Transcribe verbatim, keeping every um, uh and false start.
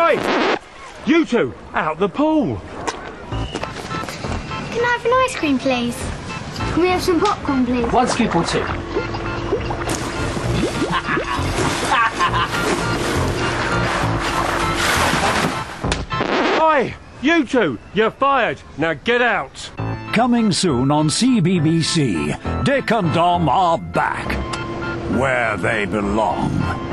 Oi! You two, out the pool. Can I have an ice cream, please? Can we have some popcorn, please? One scoop or two. Oi! You two, you're fired. Now get out. Coming soon on C B B C, Dick and Dom are back, where they belong.